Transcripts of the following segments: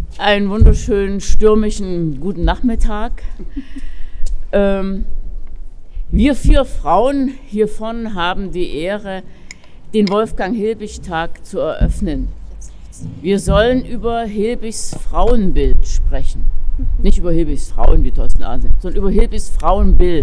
Einen wunderschönen stürmischen guten Nachmittag. Wir 4 Frauen hier vorne haben die Ehre, den Wolfgang-Hilbig-Tag zu eröffnen. Wir sollen über Hilbigs Frauenbild sprechen. Nicht über Hilbigs Frauen wie Thorsten Ahn, sondern über Hilbigs Frauenbild.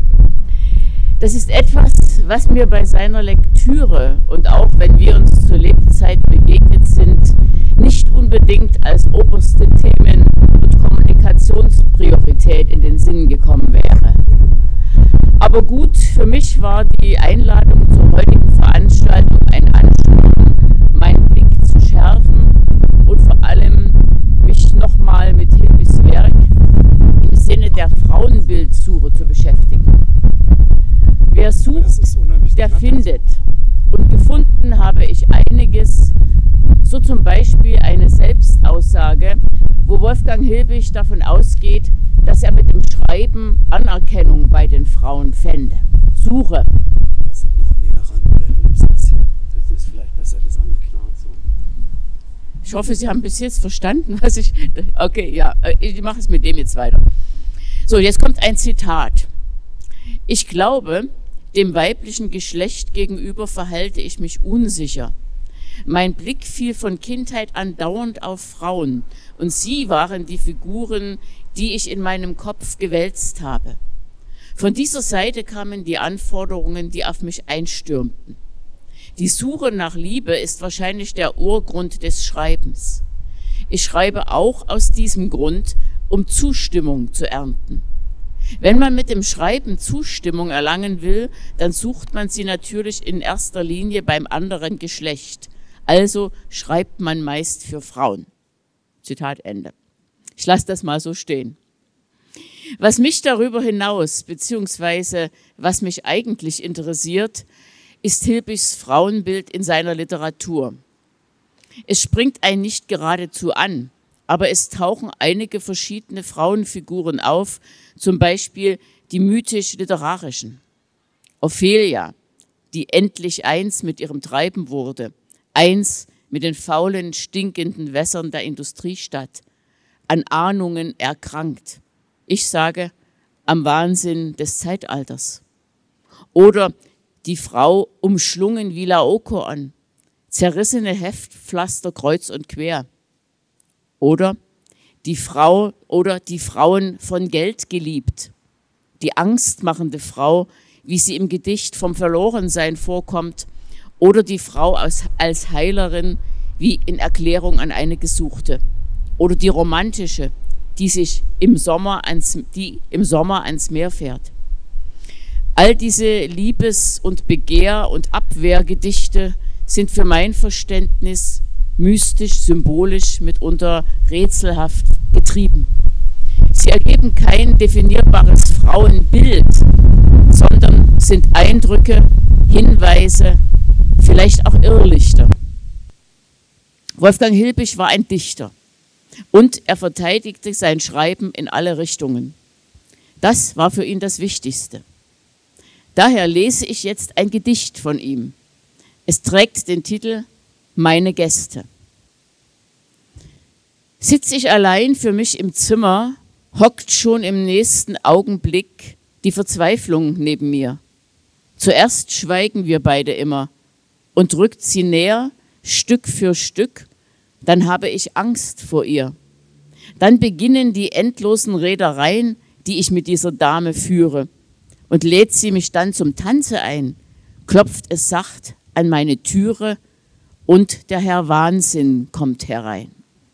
Das ist etwas, was mir bei seiner Lektüre und auch wenn wir uns zur Lebzeit begegnet sind, nicht unbedingt als oberste Themen- und Kommunikationspriorität in den Sinn gekommen wäre. Aber gut, für mich war die Einladung zur heutigen Veranstaltung ein Ansporn, meinen Blick zu schärfen und vor allem mich nochmal mit Hilbigs Werk im Sinne der Frauenbildsuche zu beschäftigen. Wer sucht, der findet. Und gefunden habe ich einiges, so zum Beispiel eine Selbstaussage, wo Wolfgang Hilbig davon ausgeht, dass er mit dem Schreiben Anerkennung bei den Frauen fände. Suche. Wir sind noch näher ran, oder ist das hier? Das ist vielleicht besser, das andere klar so. Ich hoffe, Sie haben bis jetzt verstanden, was ich... Okay, ja, ich mache es mit dem jetzt weiter. So, jetzt kommt ein Zitat. Ich glaube, dem weiblichen Geschlecht gegenüber verhalte ich mich unsicher. Mein Blick fiel von Kindheit an dauernd auf Frauen und sie waren die Figuren, die ich in meinem Kopf gewälzt habe. Von dieser Seite kamen die Anforderungen, die auf mich einstürmten. Die Suche nach Liebe ist wahrscheinlich der Urgrund des Schreibens. Ich schreibe auch aus diesem Grund, um Zustimmung zu ernten. Wenn man mit dem Schreiben Zustimmung erlangen will, dann sucht man sie natürlich in erster Linie beim anderen Geschlecht. Also schreibt man meist für Frauen. Zitat Ende. Ich lasse das mal so stehen. Was mich darüber hinaus, beziehungsweise was mich eigentlich interessiert, ist Hilbigs Frauenbild in seiner Literatur. Es springt einen nicht geradezu an, aber es tauchen einige verschiedene Frauenfiguren auf, zum Beispiel die mythisch-literarischen. Ophelia, die endlich eins mit ihrem Treiben wurde, eins mit den faulen, stinkenden Wässern der Industriestadt, an Ahnungen erkrankt. Ich sage, am Wahnsinn des Zeitalters. Oder die Frau umschlungen wie Laokoon, zerrissene Heftpflaster kreuz und quer. Oder die Frau oder die Frauen von Geld geliebt. Die angstmachende Frau, wie sie im Gedicht vom Verlorensein vorkommt, oder die Frau als Heilerin, wie in Erklärung an eine Gesuchte. Oder die romantische, die im Sommer ans Meer fährt. All diese Liebes- und Begehr- und Abwehrgedichte sind für mein Verständnis mystisch, symbolisch, mitunter rätselhaft getrieben. Sie ergeben kein definierbares Frauenbild, sondern sind Eindrücke, Hinweise, vielleicht auch Irrlichter. Wolfgang Hilbig war ein Dichter und er verteidigte sein Schreiben in alle Richtungen. Das war für ihn das Wichtigste. Daher lese ich jetzt ein Gedicht von ihm. Es trägt den Titel Meine Gäste. Sitz ich allein für mich im Zimmer, hockt schon im nächsten Augenblick die Verzweiflung neben mir. Zuerst schweigen wir beide immer und rückt sie näher, Stück für Stück, dann habe ich Angst vor ihr. Dann beginnen die endlosen Redereien, die ich mit dieser Dame führe, und lädt sie mich dann zum Tanze ein, klopft es sacht an meine Türe und der Herr Wahnsinn kommt herein.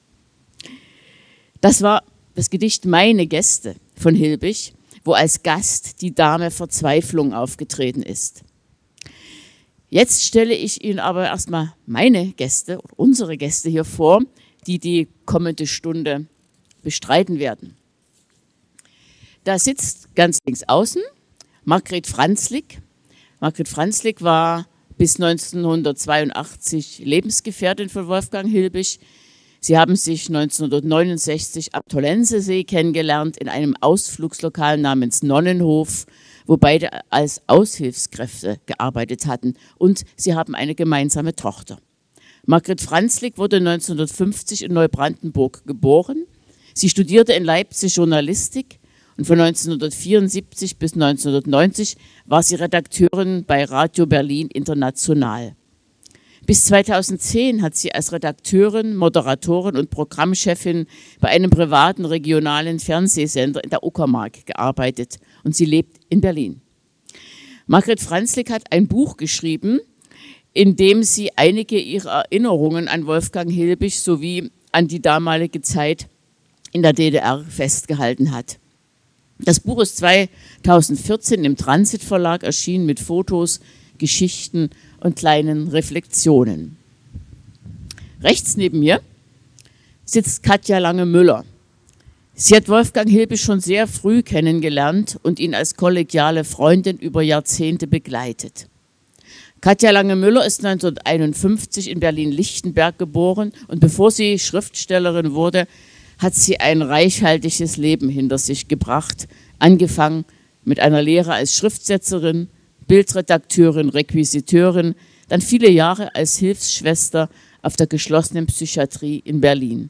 Das war das Gedicht Meine Gäste von Hilbig, wo als Gast die Dame Verzweiflung aufgetreten ist. Jetzt stelle ich Ihnen aber erstmal meine Gäste, oder unsere Gäste hier vor, die die kommende Stunde bestreiten werden. Da sitzt ganz links außen Margret Franzlik. Margret Franzlik war bis 1982 Lebensgefährtin von Wolfgang Hilbig. Sie haben sich 1969 am Tollensesee kennengelernt in einem Ausflugslokal namens Nonnenhof, wo beide als Aushilfskräfte gearbeitet hatten und sie haben eine gemeinsame Tochter. Margret Franzlik wurde 1950 in Neubrandenburg geboren. Sie studierte in Leipzig Journalistik und von 1974 bis 1990 war sie Redakteurin bei Radio Berlin International. Bis 2010 hat sie als Redakteurin, Moderatorin und Programmchefin bei einem privaten regionalen Fernsehsender in der Uckermark gearbeitet und sie lebt in Berlin. Margret Franzlik hat ein Buch geschrieben, in dem sie einige ihrer Erinnerungen an Wolfgang Hilbig sowie an die damalige Zeit in der DDR festgehalten hat. Das Buch ist 2014 im Transit Verlag erschienen mit Fotos, Geschichten und kleinen Reflexionen. Rechts neben mir sitzt Katja Lange-Müller. Sie hat Wolfgang Hilbig schon sehr früh kennengelernt und ihn als kollegiale Freundin über Jahrzehnte begleitet. Katja Lange-Müller ist 1951 in Berlin-Lichtenberg geboren und bevor sie Schriftstellerin wurde, hat sie ein reichhaltiges Leben hinter sich gebracht, angefangen mit einer Lehre als Schriftsetzerin, Bildredakteurin, Requisiteurin, dann viele Jahre als Hilfsschwester auf der geschlossenen Psychiatrie in Berlin.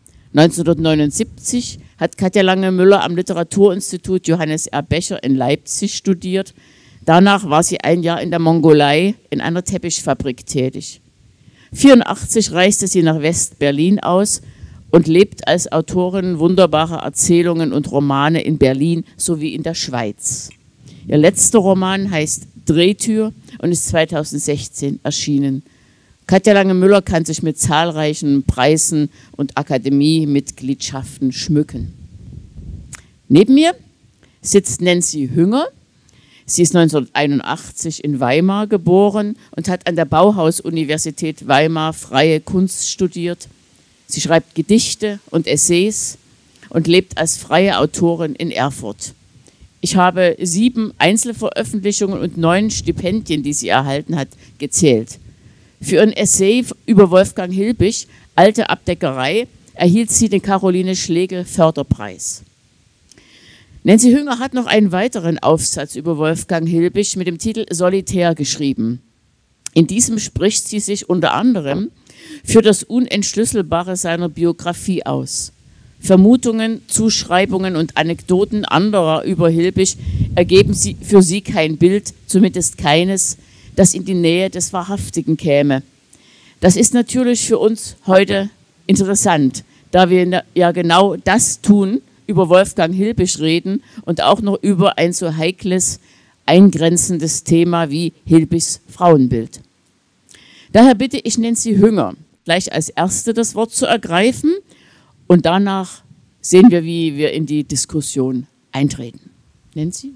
1979 hat Katja Lange-Müller am Literaturinstitut Johannes R. Becher in Leipzig studiert. Danach war sie ein Jahr in der Mongolei in einer Teppichfabrik tätig. 1984 reiste sie nach West-Berlin aus und lebt als Autorin wunderbarer Erzählungen und Romane in Berlin sowie in der Schweiz. Ihr letzter Roman heißt Drehtür und ist 2016 erschienen. Katja Lange-Müller kann sich mit zahlreichen Preisen und Akademiemitgliedschaften schmücken. Neben mir sitzt Nancy Hünger. Sie ist 1981 in Weimar geboren und hat an der Bauhaus-Universität Weimar Freie Kunst studiert. Sie schreibt Gedichte und Essays und lebt als freie Autorin in Erfurt. Ich habe 7 Einzelveröffentlichungen und 9 Stipendien, die sie erhalten hat, gezählt. Für ein Essay über Wolfgang Hilbig, Alte Abdeckerei, erhielt sie den Caroline Schlegel Förderpreis. Nancy Hünger hat noch einen weiteren Aufsatz über Wolfgang Hilbig mit dem Titel Solitär geschrieben. In diesem spricht sie sich unter anderem für das Unentschlüsselbare seiner Biografie aus. Vermutungen, Zuschreibungen und Anekdoten anderer über Hilbig ergeben für sie kein Bild, zumindest keines, das in die Nähe des Wahrhaftigen käme. Das ist natürlich für uns heute interessant, da wir ja genau das tun, über Wolfgang Hilbig reden und auch noch über ein so heikles, eingrenzendes Thema wie Hilbigs Frauenbild. Daher bitte ich Nancy Hünger, gleich als Erste das Wort zu ergreifen und danach sehen wir, wie wir in die Diskussion eintreten. Nancy?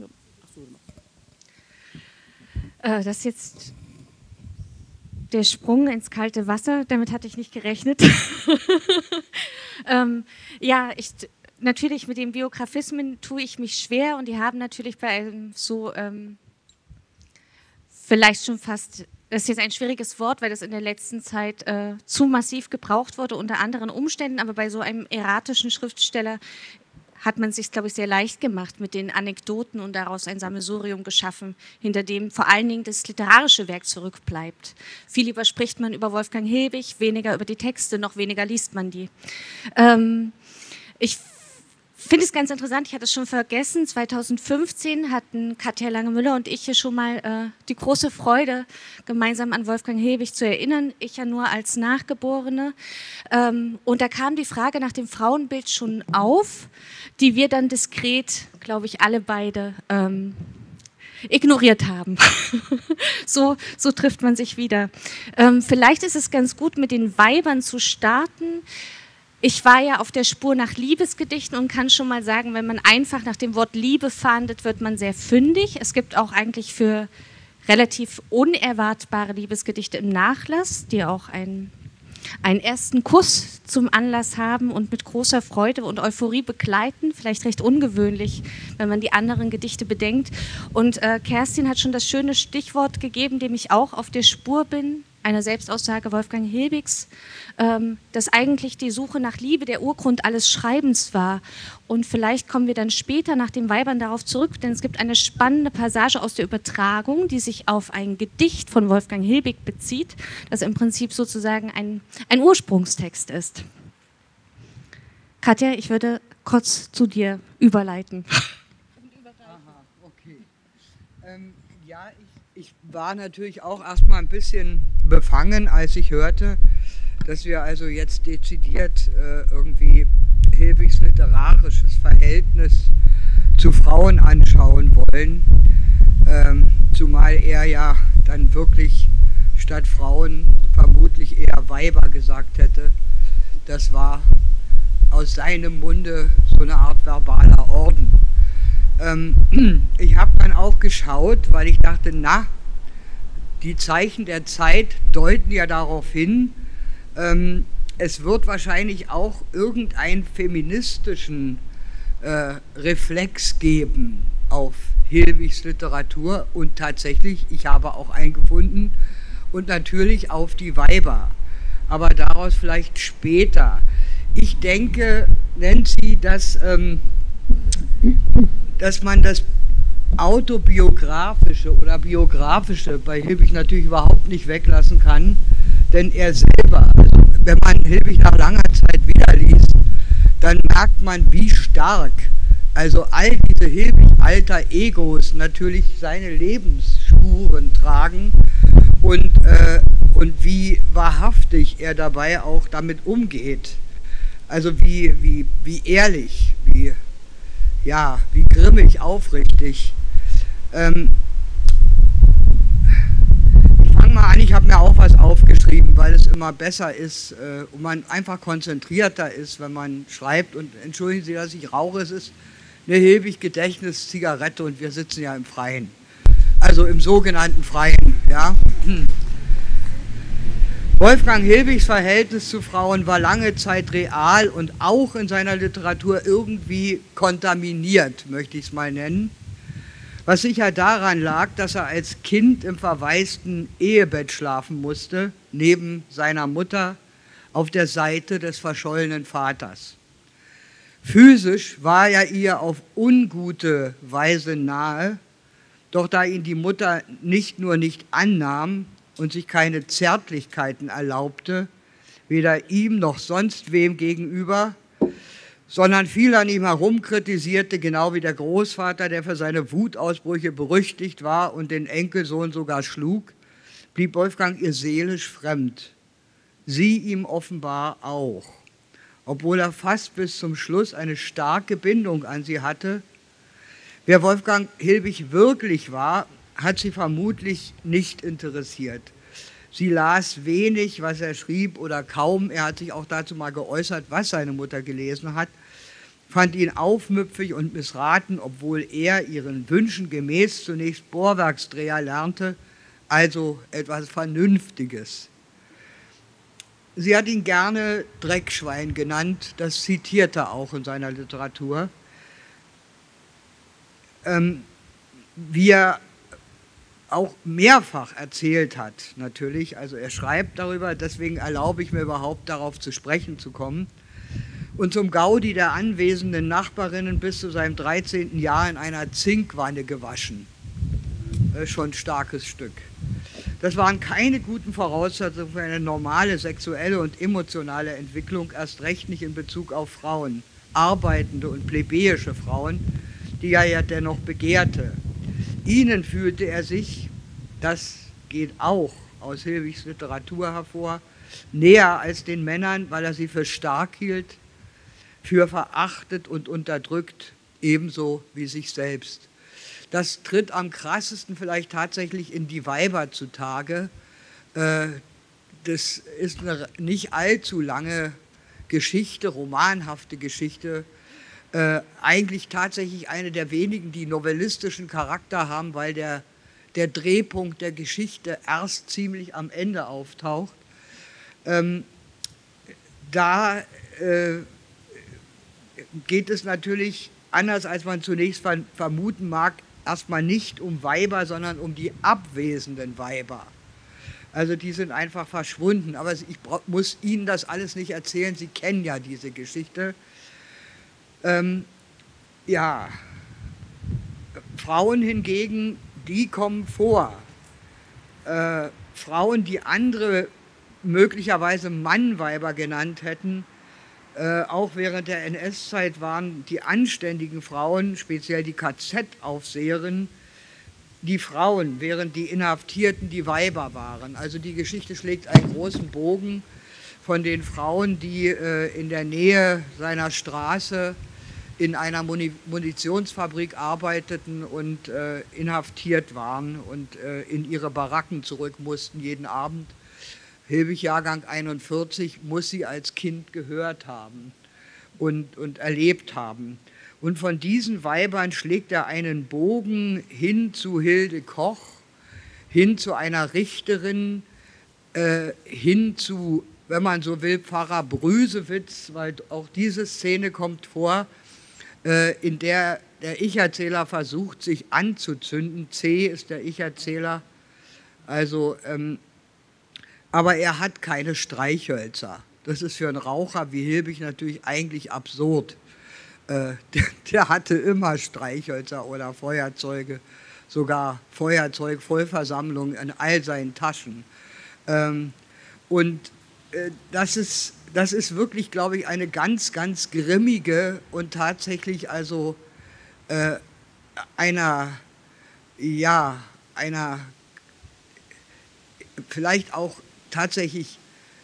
Das ist jetzt der Sprung ins kalte Wasser, damit hatte ich nicht gerechnet. Natürlich mit den Biografismen tue ich mich schwer und die haben natürlich bei einem so vielleicht schon fast, das ist jetzt ein schwieriges Wort, weil das in der letzten Zeit zu massiv gebraucht wurde unter anderen Umständen, aber bei so einem erratischen Schriftsteller hat man es sich, glaube ich, sehr leicht gemacht mit den Anekdoten und daraus ein Sammelsurium geschaffen, hinter dem vor allen Dingen das literarische Werk zurückbleibt. Viel lieber spricht man über Wolfgang Hilbig, weniger über die Texte, noch weniger liest man die. Ich finde es ganz interessant, ich hatte es schon vergessen, 2015 hatten Katja Lange-Müller und ich hier schon mal die große Freude, gemeinsam an Wolfgang Hilbig zu erinnern, ich ja nur als Nachgeborene. Und da kam die Frage nach dem Frauenbild schon auf, die wir dann diskret, glaube ich, alle beide ignoriert haben. So trifft man sich wieder. Vielleicht ist es ganz gut, mit den Weibern zu starten. Ich war ja auf der Spur nach Liebesgedichten und kann schon mal sagen, wenn man einfach nach dem Wort Liebe fahndet, wird man sehr fündig. Es gibt auch eigentlich für relativ unerwartbare Liebesgedichte im Nachlass, die auch einen ersten Kuss zum Anlass haben und mit großer Freude und Euphorie begleiten. Vielleicht recht ungewöhnlich, wenn man die anderen Gedichte bedenkt. Und Kerstin hat schon das schöne Stichwort gegeben, dem ich auch auf der Spur bin. einer Selbstaussage Wolfgang Hilbigs, dass eigentlich die Suche nach Liebe der Urgrund alles Schreibens war. Und vielleicht kommen wir dann später nach den Weibern darauf zurück, denn es gibt eine spannende Passage aus der Übertragung, die sich auf ein Gedicht von Wolfgang Hilbig bezieht, das im Prinzip sozusagen ein Ursprungstext ist. Katja, ich würde kurz zu dir überleiten. Aha, okay. Ja, ich war natürlich auch erstmal ein bisschen befangen, als ich hörte, dass wir also jetzt dezidiert irgendwie Hilbigs literarisches Verhältnis zu Frauen anschauen wollen, zumal er ja dann wirklich statt Frauen vermutlich eher Weiber gesagt hätte. Das war aus seinem Munde so eine Art verbaler Orden. Ich habe dann auch geschaut, weil ich dachte, na, die Zeichen der Zeit deuten ja darauf hin, es wird wahrscheinlich auch irgendeinen feministischen Reflex geben auf Hilbigs Literatur und tatsächlich, ich habe auch einen gefunden und natürlich auf die Weiber, aber daraus vielleicht später. Ich denke, Nancy, dass man das Autobiografische oder Biografische bei Hilbig natürlich überhaupt nicht weglassen kann, denn er selber, also wenn man Hilbig nach langer Zeit wieder liest, dann merkt man, wie stark, also all diese Hilbig-Alter-Egos natürlich seine Lebensspuren tragen und wie wahrhaftig er dabei auch damit umgeht. Also wie ehrlich, wie grimmig, aufrichtig. Ich fange mal an, ich habe mir auch was aufgeschrieben, weil es immer besser ist und man einfach konzentrierter ist, wenn man schreibt. Und entschuldigen Sie, dass ich rauche, es ist eine Hilbig-Gedächtnis-Zigarette und wir sitzen ja im Freien. Also im sogenannten Freien, ja. Wolfgang Hilbigs Verhältnis zu Frauen war lange Zeit real und auch in seiner Literatur irgendwie kontaminiert, möchte ich es mal nennen. Was sicher daran lag, dass er als Kind im verwaisten Ehebett schlafen musste, neben seiner Mutter auf der Seite des verschollenen Vaters. Physisch war er ihr auf ungute Weise nahe, doch da ihn die Mutter nicht nur nicht annahm und sich keine Zärtlichkeiten erlaubte, weder ihm noch sonst wem gegenüber, sondern viel an ihm herum kritisierte, genau wie der Großvater, der für seine Wutausbrüche berüchtigt war und den Enkelsohn sogar schlug, blieb Wolfgang ihr seelisch fremd. Sie ihm offenbar auch, obwohl er fast bis zum Schluss eine starke Bindung an sie hatte. Wer Wolfgang Hilbig wirklich war, hat sie vermutlich nicht interessiert. Sie las wenig, was er schrieb, oder kaum. Er hat sich auch dazu mal geäußert, was seine Mutter gelesen hat, fand ihn aufmüpfig und missraten, obwohl er ihren Wünschen gemäß zunächst Bohrwerksdreher lernte, also etwas Vernünftiges. Sie hat ihn gerne Dreckschwein genannt, das zitiert er auch in seiner Literatur. Wie er auch mehrfach erzählt hat, natürlich, also er schreibt darüber, deswegen erlaube ich mir überhaupt darauf zu sprechen zu kommen, und zum Gaudi der anwesenden Nachbarinnen bis zu seinem 13. Jahr in einer Zinkwanne gewaschen. Das ist schon ein starkes Stück. Das waren keine guten Voraussetzungen für eine normale sexuelle und emotionale Entwicklung, erst recht nicht in Bezug auf Frauen, arbeitende und plebejische Frauen, die er ja dennoch begehrte. Ihnen fühlte er sich, das geht auch aus Hilbigs Literatur hervor, näher als den Männern, weil er sie für stark hielt, für verachtet und unterdrückt, ebenso wie sich selbst. Das tritt am krassesten vielleicht tatsächlich in die Weiber zutage. Das ist eine nicht allzu lange Geschichte, romanhafte Geschichte, eigentlich tatsächlich eine der wenigen, die novellistischen Charakter haben, weil der Drehpunkt der Geschichte erst ziemlich am Ende auftaucht. Da geht es natürlich, anders als man zunächst vermuten mag, erstmal nicht um Weiber, sondern um die abwesenden Weiber. Also die sind einfach verschwunden. Aber ich muss Ihnen das alles nicht erzählen, Sie kennen ja diese Geschichte. Ja, Frauen hingegen, die kommen vor. Frauen, die andere möglicherweise Mannweiber genannt hätten, auch während der NS-Zeit waren die anständigen Frauen, speziell die KZ-Aufseherinnen, die Frauen, während die Inhaftierten die Weiber waren. Also die Geschichte schlägt einen großen Bogen von den Frauen, die in der Nähe seiner Straße in einer Munitionsfabrik arbeiteten und inhaftiert waren und in ihre Baracken zurück mussten jeden Abend. Hilbig Jahrgang 41 muss sie als Kind gehört haben und erlebt haben. Und von diesen Weibern schlägt er einen Bogen hin zu Hilde Koch, hin zu einer Richterin, hin zu, wenn man so will, Pfarrer Brüsewitz, weil auch diese Szene kommt vor, in der der Ich-Erzähler versucht, sich anzuzünden. C ist der Ich-Erzähler. Also, aber er hat keine Streichhölzer. Das ist für einen Raucher wie Hilbig natürlich eigentlich absurd. Der hatte immer Streichhölzer oder Feuerzeuge, sogar Feuerzeugvollversammlungen in all seinen Taschen. Das ist wirklich, glaube ich, eine ganz, ganz grimmige und tatsächlich also einer vielleicht auch tatsächlich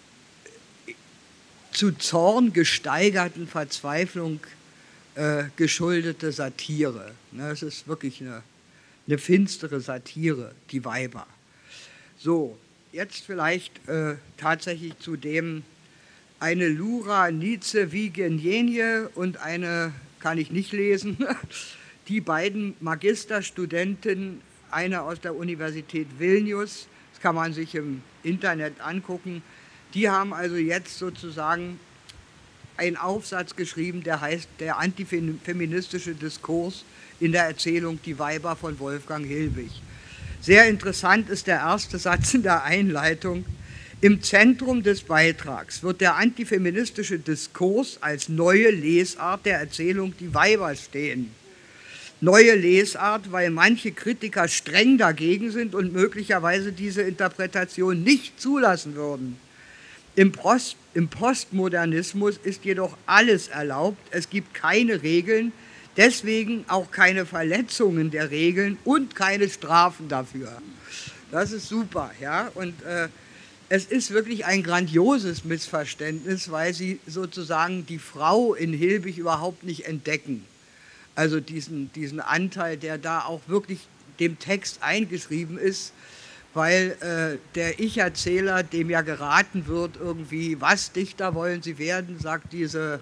zu Zorn gesteigerten Verzweiflung geschuldete Satire. Es ist wirklich eine finstere Satire, die Weiber. So, jetzt vielleicht tatsächlich zu dem eine Lura Nice Vigenienie und eine, kann ich nicht lesen, die beiden Magisterstudenten, eine aus der Universität Vilnius, das kann man sich im Internet angucken, die haben also jetzt sozusagen einen Aufsatz geschrieben, der heißt Der antifeministische Diskurs in der Erzählung Die Weiber von Wolfgang Hilbig. Sehr interessant ist der erste Satz in der Einleitung. Im Zentrum des Beitrags wird der antifeministische Diskurs als neue Lesart der Erzählung Die Weiber stehen. Neue Lesart, weil manche Kritiker streng dagegen sind und möglicherweise diese Interpretation nicht zulassen würden. Im Postmodernismus ist jedoch alles erlaubt, es gibt keine Regeln, deswegen auch keine Verletzungen der Regeln und keine Strafen dafür. Das ist super, ja, und es ist wirklich ein grandioses Missverständnis, weil sie sozusagen die Frau in Hilbig überhaupt nicht entdecken. Also diesen Anteil, der da auch wirklich dem Text eingeschrieben ist, weil der Ich-Erzähler, dem ja geraten wird, irgendwie, was Dichter wollen Sie werden, sagt diese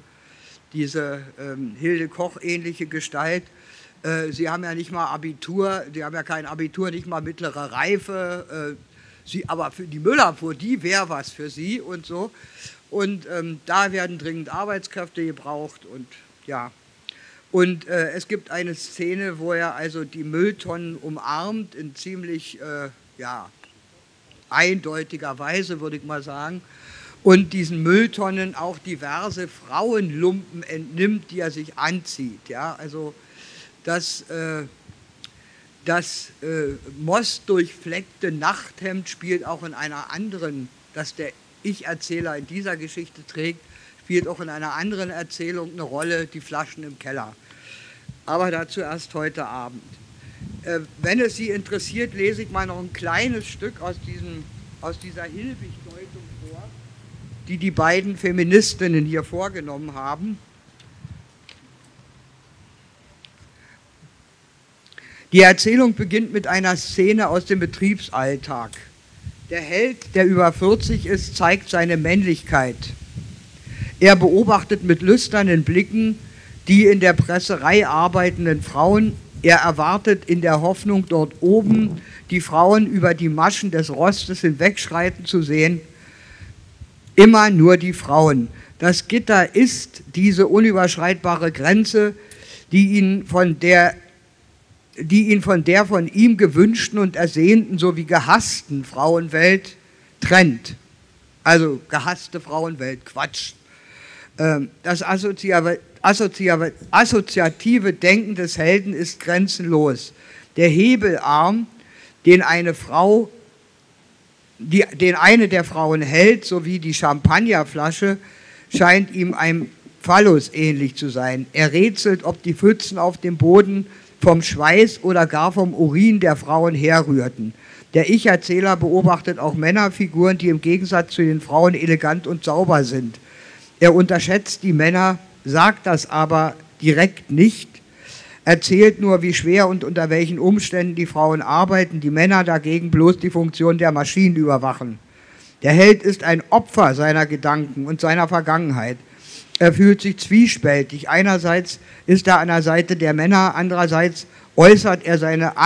Hilde Koch-ähnliche Gestalt. Sie haben ja nicht mal Abitur, Sie haben ja kein Abitur, nicht mal mittlere Reife, aber für die Müllabfuhr, die wäre was für Sie und so. Und da werden dringend Arbeitskräfte gebraucht und ja. Und es gibt eine Szene, wo er also die Mülltonnen umarmt, in ziemlich eindeutiger Weise, würde ich mal sagen, und diesen Mülltonnen auch diverse Frauenlumpen entnimmt, die er sich anzieht. Ja? Also das mostdurchfleckte Nachthemd spielt auch in einer anderen, das der Ich-Erzähler in dieser Geschichte trägt, spielt auch in einer anderen Erzählung eine Rolle, die Flaschen im Keller. Aber dazu erst heute Abend. Wenn es Sie interessiert, lese ich mal noch ein kleines Stück aus dieser Hilbig-Deutung vor, die die beiden Feministinnen hier vorgenommen haben. Die Erzählung beginnt mit einer Szene aus dem Betriebsalltag. Der Held, der über 40 ist, zeigt seine Männlichkeit. Er beobachtet mit lüsternen Blicken die in der Presserei arbeitenden Frauen. Er erwartet in der Hoffnung, dort oben die Frauen über die Maschen des Rostes hinwegschreiten zu sehen. Immer nur die Frauen. Das Gitter ist diese unüberschreitbare Grenze, die ihn von der von ihm gewünschten und ersehnten sowie gehassten Frauenwelt trennt. Also gehasste Frauenwelt, Quatsch. Das assoziative Denken des Helden ist grenzenlos. Der Hebelarm, den eine der Frauen hält, sowie die Champagnerflasche, scheint ihm einem Phallus ähnlich zu sein. Er rätselt, ob die Pfützen auf dem Boden vom Schweiß oder gar vom Urin der Frauen herrührten. Der Ich-Erzähler beobachtet auch Männerfiguren, die im Gegensatz zu den Frauen elegant und sauber sind. Er unterschätzt die Männer, sagt das aber direkt nicht, erzählt nur, wie schwer und unter welchen Umständen die Frauen arbeiten, die Männer dagegen bloß die Funktion der Maschinen überwachen. Der Held ist ein Opfer seiner Gedanken und seiner Vergangenheit. Er fühlt sich zwiespältig. Einerseits ist er an der Seite der Männer, andererseits äußert er seine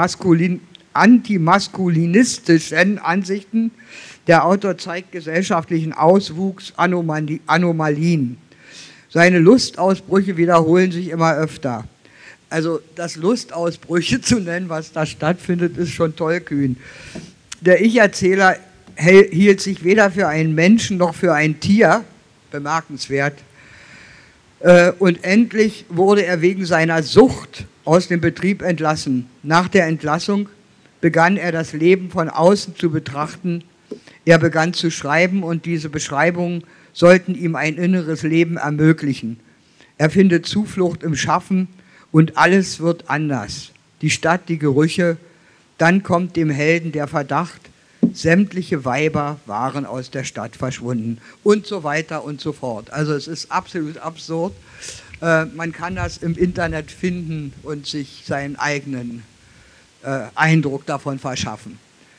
antimaskulinistischen Ansichten. Der Autor zeigt gesellschaftlichen Auswuchs, Anomalien. Seine Lustausbrüche wiederholen sich immer öfter. Also das Lustausbrüche zu nennen, was da stattfindet, ist schon tollkühn. Der Ich-Erzähler hielt sich weder für einen Menschen noch für ein Tier, bemerkenswert. Und endlich wurde er wegen seiner Sucht aus dem Betrieb entlassen. Nach der Entlassung begann er das Leben von außen zu betrachten. Er begann zu schreiben und diese Beschreibungen sollten ihm ein inneres Leben ermöglichen. Er findet Zuflucht im Schaffen und alles wird anders. Die Stadt, die Gerüche, dann kommt dem Helden der Verdacht, sämtliche Weiber waren aus der Stadt verschwunden und so weiter und so fort. Also es ist absolut absurd. Man kann das im Internet finden und sich seinen eigenen Eindruck davon verschaffen.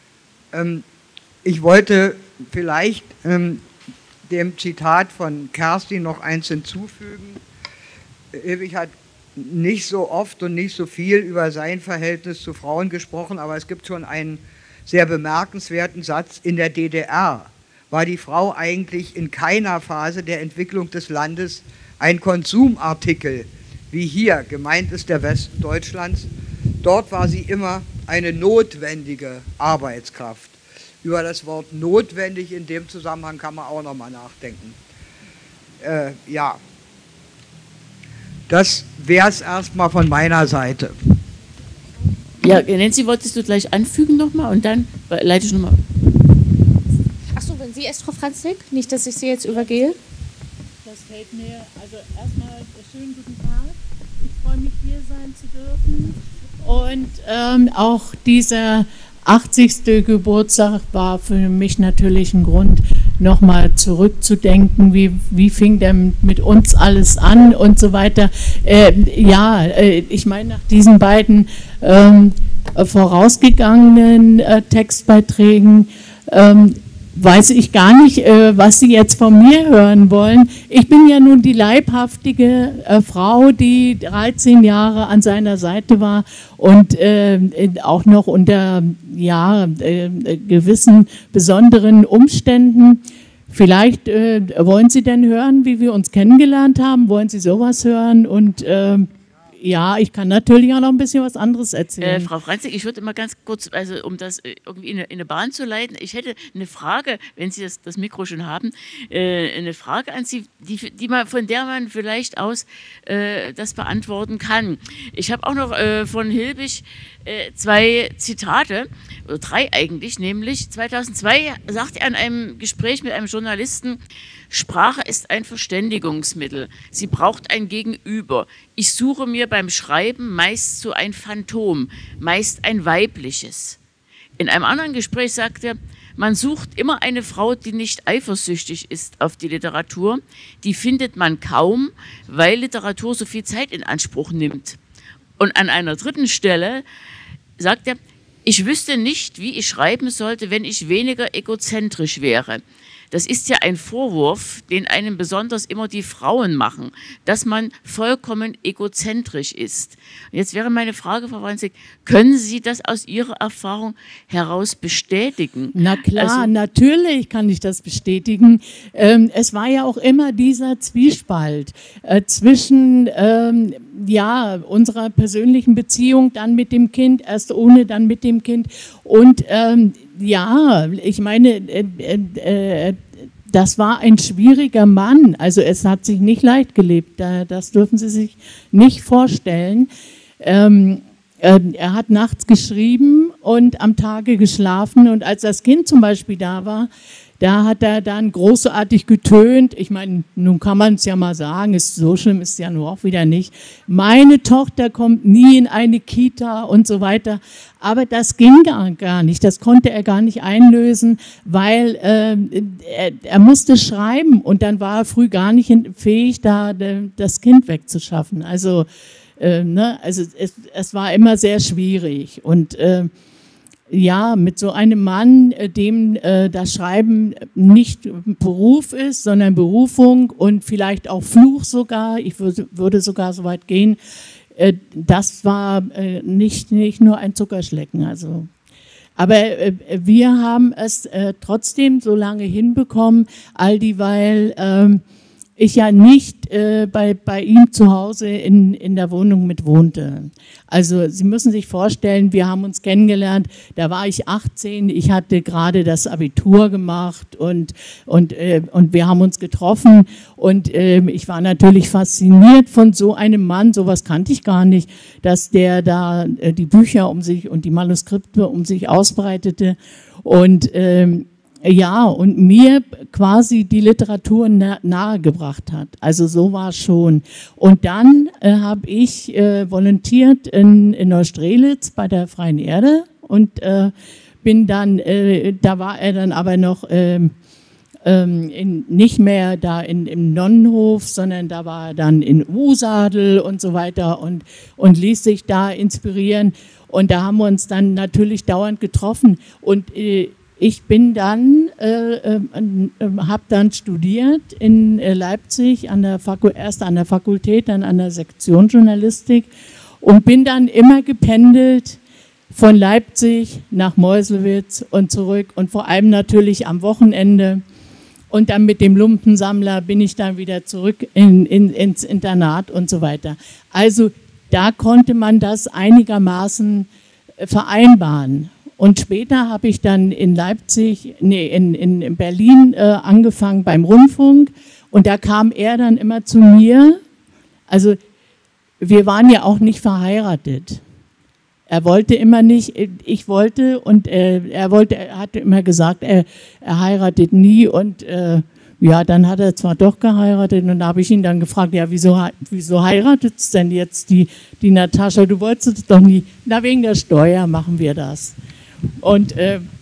Ich wollte vielleicht dem Zitat von Kerstin noch eins hinzufügen. Ewig hat nicht so oft und nicht so viel über sein Verhältnis zu Frauen gesprochen, aber es gibt schon einen sehr bemerkenswerten Satz: In der DDR war die Frau eigentlich in keiner Phase der Entwicklung des Landes ein Konsumartikel, wie hier, gemeint ist der Westen Deutschlands. Dort war sie immer eine notwendige Arbeitskraft. Über das Wort notwendig in dem Zusammenhang kann man auch nochmal nachdenken. Ja, das wäre es erstmal von meiner Seite. Ja, Nancy, wolltest du gleich anfügen nochmal und dann leite ich nochmal. Achso, wenn Sie erst, Frau Franzig, nicht, dass ich Sie jetzt übergehe. Das fällt mir, also erstmal schönen guten Tag. Ich freue mich, hier sein zu dürfen. Und auch dieser 80. Geburtstag war für mich natürlich ein Grund, nochmal zurückzudenken, wie fing der mit uns alles an und so weiter. Ich meine, nach diesen beiden vorausgegangenen Textbeiträgen weiß ich gar nicht, was Sie jetzt von mir hören wollen. Ich bin ja nun die leibhaftige Frau, die 13 Jahre an seiner Seite war und auch noch unter gewissen besonderen Umständen. Vielleicht wollen Sie denn hören, wie wir uns kennengelernt haben? Wollen Sie sowas hören? Und ja, ich kann natürlich auch noch ein bisschen was anderes erzählen. Frau Franzig, ich würde mal ganz kurz, also um das irgendwie in eine Bahn zu leiten, ich hätte eine Frage, wenn Sie das Mikro schon haben, eine Frage an Sie, von der man vielleicht aus das beantworten kann. Ich habe auch noch von Hilbig 2 Zitate, oder 3 eigentlich, nämlich 2002 sagt er in einem Gespräch mit einem Journalisten: Sprache ist ein Verständigungsmittel. Sie braucht ein Gegenüber. Ich suche mir beim Schreiben meist so ein Phantom, meist ein weibliches. In einem anderen Gespräch sagt er: Man sucht immer eine Frau, die nicht eifersüchtig ist auf die Literatur. Die findet man kaum, weil Literatur so viel Zeit in Anspruch nimmt. Und an einer dritten Stelle sagt er: Ich wüsste nicht, wie ich schreiben sollte, wenn ich weniger egozentrisch wäre. Das ist ja ein Vorwurf, den einem besonders immer die Frauen machen, dass man vollkommen egozentrisch ist. Und jetzt wäre meine Frage, Frau Franzig, können Sie das aus Ihrer Erfahrung heraus bestätigen? Na klar, natürlich kann ich das bestätigen. Es war ja auch immer dieser Zwiespalt zwischen unserer persönlichen Beziehung, dann mit dem Kind, erst ohne, dann mit dem Kind und Ja, ich meine, das war ein schwieriger Mann. Also es hat sich nicht leicht gelebt. Das dürfen Sie sich nicht vorstellen. Er hat nachts geschrieben und am Tage geschlafen. Und als das Kind zum Beispiel da war, da hat er dann großartig getönt. Ich meine, nun kann man es ja mal sagen, so schlimm ist es ja nur auch wieder nicht. Meine Tochter kommt nie in eine Kita und so weiter. Aber das ging gar nicht. Das konnte er gar nicht einlösen, weil er musste schreiben und dann war er früh gar nicht fähig, da das Kind wegzuschaffen. Also, also es war immer sehr schwierig. Und ja, mit so einem Mann, dem das Schreiben nicht Beruf ist, sondern Berufung und vielleicht auch Fluch sogar, ich würde sogar so weit gehen, das war nicht nur ein Zuckerschlecken. Also. Aber wir haben es trotzdem so lange hinbekommen, all dieweil ich ja nicht bei ihm zu Hause in der Wohnung mit wohnte. Also Sie müssen sich vorstellen, wir haben uns kennengelernt, da war ich 18, ich hatte gerade das Abitur gemacht und wir haben uns getroffen und ich war natürlich fasziniert von so einem Mann, sowas kannte ich gar nicht, dass der da die Bücher um sich und die Manuskripte um sich ausbreitete und ja, und mir quasi die Literatur nahegebracht hat. Also so war es schon. Und dann habe ich volontiert in Neustrelitz bei der Freien Erde und bin dann, da war er dann aber noch nicht mehr da im Nonnenhof, sondern da war er dann in Usadel und so weiter und ließ sich da inspirieren. Und da haben wir uns dann natürlich dauernd getroffen und ich bin dann, habe dann studiert in Leipzig, erst an der Fakultät, dann an der Sektion Journalistik und bin dann immer gependelt von Leipzig nach Meuselwitz und zurück und vor allem natürlich am Wochenende. Und dann mit dem Lumpensammler bin ich dann wieder zurück ins Internat und so weiter. Also da konnte man das einigermaßen vereinbaren. Und später habe ich dann in Berlin angefangen beim Rundfunk und da kam er dann immer zu mir. Also wir waren ja auch nicht verheiratet. Er wollte immer nicht, ich wollte und er hatte immer gesagt, er heiratet nie und ja, dann hat er zwar doch geheiratet und da habe ich ihn dann gefragt, ja, wieso heiratet es denn jetzt die Natascha? Du wolltest es doch nie. Na, wegen der Steuer machen wir das. Und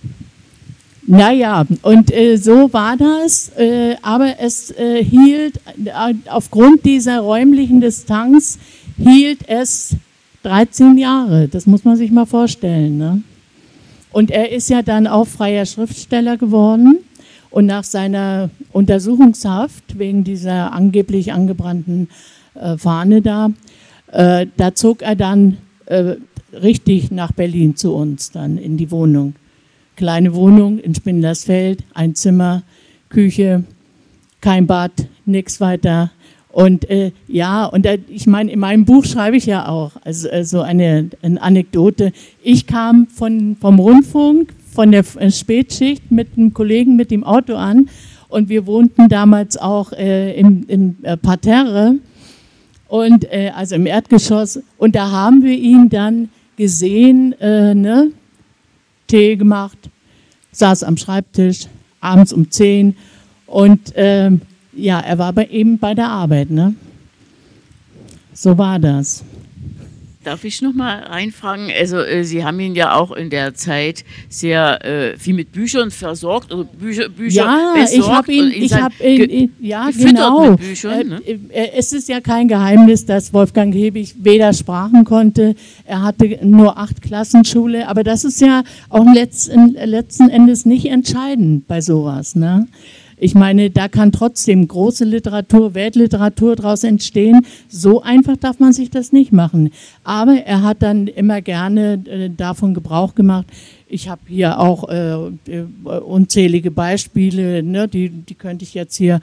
naja, und so war das, aber es hielt, aufgrund dieser räumlichen Distanz, hielt es 13 Jahre, das muss man sich mal vorstellen. Ne? Und er ist ja dann auch freier Schriftsteller geworden und nach seiner Untersuchungshaft, wegen dieser angeblich angebrannten Fahne da zog er dann richtig nach Berlin zu uns dann in die Wohnung. Kleine Wohnung in Spindlersfeld, ein Zimmer, Küche, kein Bad, nichts weiter. Und ja, und ich meine, in meinem Buch schreibe ich ja auch also eine Anekdote. Ich kam vom Rundfunk, von der Spätschicht mit einem Kollegen mit dem Auto an und wir wohnten damals auch im Parterre, und also im Erdgeschoss. Und da haben wir ihn dann gesehen, Tee gemacht, saß am Schreibtisch, abends um 10 und ja, er war eben bei der Arbeit, ne? So war das. Darf ich noch mal reinfragen? Also Sie haben ihn ja auch in der Zeit sehr viel mit Büchern versorgt, also Bücher ja, besorgt. Ich habe ihn, ja genau. Mit Büchern, ne? Es ist ja kein Geheimnis, dass Wolfgang Hebig weder Sprachen konnte, er hatte nur 8 Klassenschule, aber das ist ja auch letzten Endes nicht entscheidend bei sowas, ne? Ich meine, da kann trotzdem große Literatur, Weltliteratur daraus entstehen. So einfach darf man sich das nicht machen. Aber er hat dann immer gerne davon Gebrauch gemacht. Ich habe hier auch unzählige Beispiele, ne, die könnte ich jetzt hier,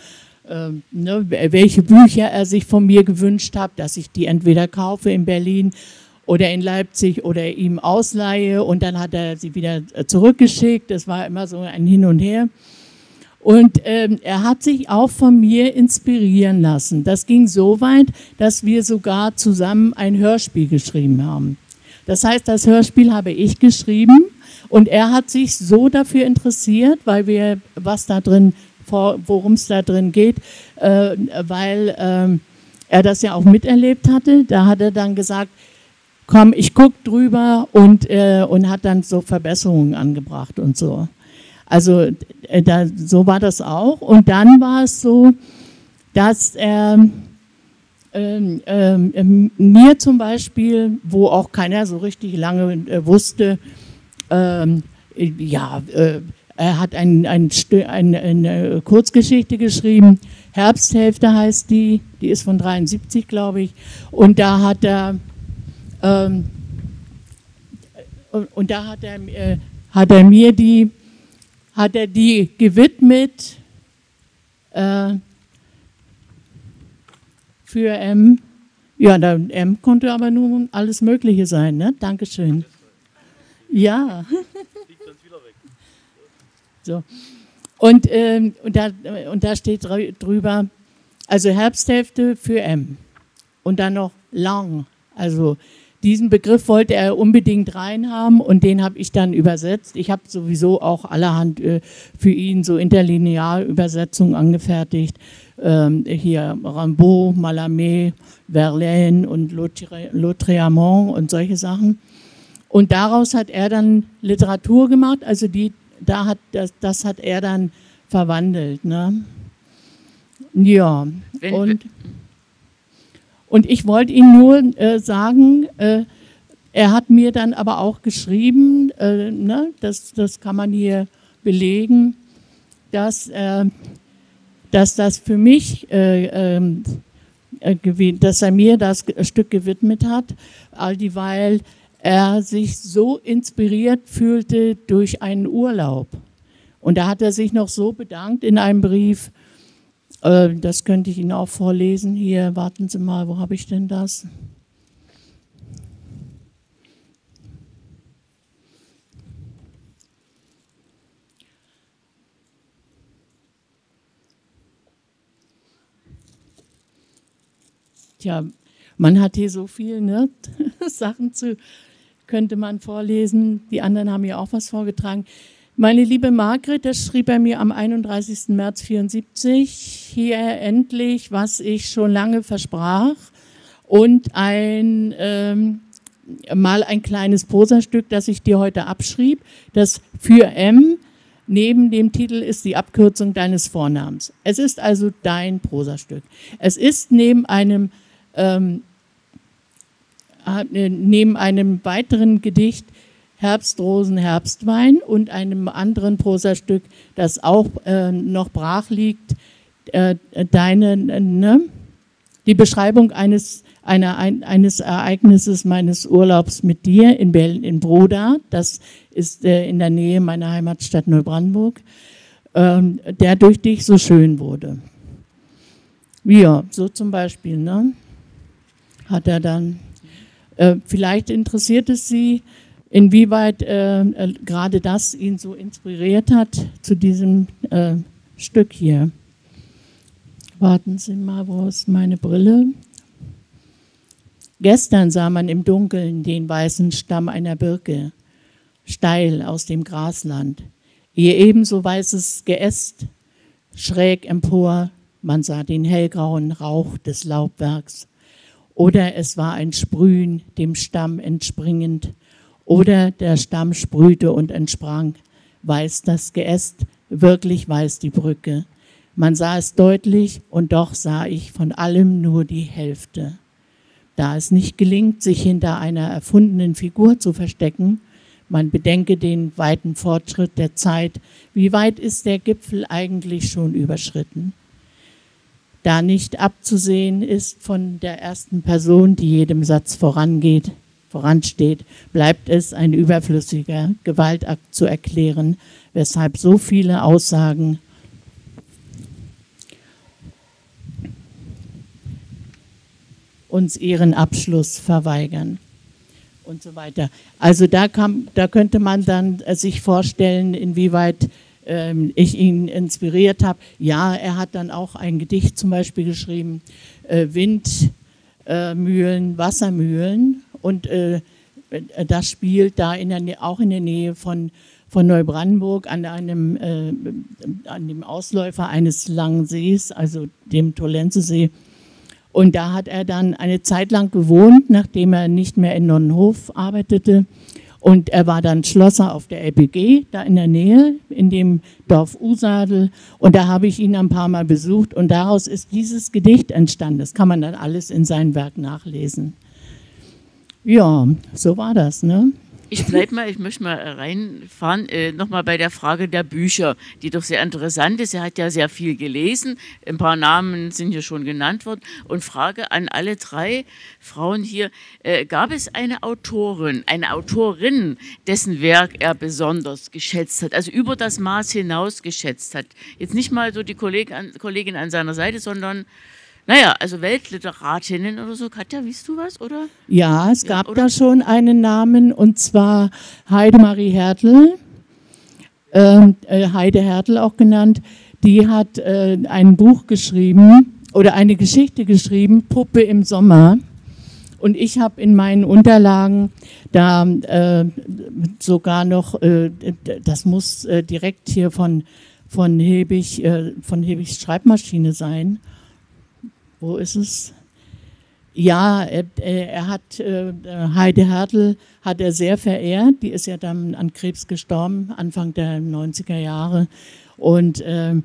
welche Bücher er sich von mir gewünscht hat, dass ich die entweder kaufe in Berlin oder in Leipzig oder ihm ausleihe und dann hat er sie wieder zurückgeschickt. Das war immer so ein Hin und Her. Und er hat sich auch von mir inspirieren lassen. Das ging so weit, dass wir sogar zusammen ein Hörspiel geschrieben haben. Das heißt, das Hörspiel habe ich geschrieben und er hat sich so dafür interessiert, weil wir, was da drin, worum es da drin geht, weil er das ja auch miterlebt hatte. Da hat er dann gesagt, komm, ich gucke drüber und hat dann so Verbesserungen angebracht und so. Also so war das auch. Und dann war es so, dass er mir zum Beispiel, wo auch keiner so richtig lange wusste, er hat eine Kurzgeschichte geschrieben, Herbsthälfte heißt die ist von 73, glaube ich, und da hat er die gewidmet für M. Ja, M konnte aber nur alles Mögliche sein, ne? Dankeschön. Ja. So. Und da steht drüber, also Herbsthälfte für M. Und dann noch lang. Also diesen Begriff wollte er unbedingt reinhaben und den habe ich dann übersetzt. Ich habe sowieso auch allerhand für ihn so Interlinearübersetzungen angefertigt. Hier Rimbaud, Mallarmé, Verlaine und Lautréamont und solche Sachen. Und daraus hat er dann Literatur gemacht, also das hat er dann verwandelt. Ne? Ja, und ich wollte Ihnen nur sagen, er hat mir dann aber auch geschrieben, ne, das kann man hier belegen, dass das für mich, dass er mir das Stück gewidmet hat, all dieweil er sich so inspiriert fühlte durch einen Urlaub. Und da hat er sich noch so bedankt in einem Brief, das könnte ich Ihnen auch vorlesen. Hier, warten Sie mal, wo habe ich denn das? Tja, man hat hier so viel, ne? Sachen könnte man vorlesen. Die anderen haben hier auch was vorgetragen. Meine liebe Margret, das schrieb er mir am 31. März 1974, hier endlich, was ich schon lange versprach und mal ein kleines Prosastück, das ich dir heute abschrieb, das für M neben dem Titel ist die Abkürzung deines Vornamens. Es ist also dein Prosastück. Es ist neben einem weiteren Gedicht Herbstrosen, Herbstwein und einem anderen Prosastück, das auch noch brach liegt, die Beschreibung eines Ereignisses meines Urlaubs mit dir in Broda, das ist in der Nähe meiner Heimatstadt Neubrandenburg, der durch dich so schön wurde. Ja, so zum Beispiel, ne? Hat er dann, vielleicht interessiert es Sie, inwieweit gerade das ihn so inspiriert hat zu diesem Stück hier. Warten Sie mal, wo ist meine Brille? Gestern sah man im Dunkeln den weißen Stamm einer Birke, steil aus dem Grasland. Ihr ebenso weißes Geäst, schräg empor, man sah den hellgrauen Rauch des Laubwerks. Oder es war ein Sprühen, dem Stamm entspringend, oder der Stamm sprühte und entsprang. Weiß das Geäst, wirklich weiß die Brücke. Man sah es deutlich und doch sah ich von allem nur die Hälfte. Da es nicht gelingt, sich hinter einer erfundenen Figur zu verstecken, man bedenke den weiten Fortschritt der Zeit, wie weit ist der Gipfel eigentlich schon überschritten? Da nicht abzusehen ist von der ersten Person, die jedem Satz voransteht, bleibt es ein überflüssiger Gewaltakt zu erklären, weshalb so viele Aussagen uns ihren Abschluss verweigern. und so weiter. Also da könnte man dann sich vorstellen, inwieweit ich ihn inspiriert habe. Ja, er hat dann auch ein Gedicht zum Beispiel geschrieben, Windmühlen, Wassermühlen, und das spielt da auch in der Nähe von Neubrandenburg an dem Ausläufer eines langen Sees, also dem Tolenzesee. Und da hat er dann eine Zeit lang gewohnt, nachdem er nicht mehr in Nonnenhof arbeitete. Und er war dann Schlosser auf der LPG, da in der Nähe, in dem Dorf Usadel. Und da habe ich ihn ein paar Mal besucht. Und daraus ist dieses Gedicht entstanden. Das kann man dann alles in seinem Werk nachlesen. Ja, so war das, ne? Ich möchte mal reinfahren, nochmal bei der Frage der Bücher, die doch sehr interessant ist. Er hat ja sehr viel gelesen, ein paar Namen sind hier schon genannt worden. Und Frage an alle drei Frauen hier, gab es eine Autorin, dessen Werk er besonders geschätzt hat, also über das Maß hinaus geschätzt hat? Jetzt nicht mal so die Kollegin an seiner Seite, sondern... Naja, also Weltliteratinnen oder so. Katja, weißt du was, oder? Ja, es gab da schon einen Namen, und zwar Heidemarie Hertel, Heide Hertel auch genannt. Die hat ein Buch geschrieben oder eine Geschichte geschrieben, Puppe im Sommer. Und ich habe in meinen Unterlagen da sogar noch, das muss direkt hier von Hebigs Schreibmaschine sein. Wo ist es? Ja, er hat Heide Hertel hat er sehr verehrt. Die ist ja dann an Krebs gestorben, Anfang der 90er Jahre. Und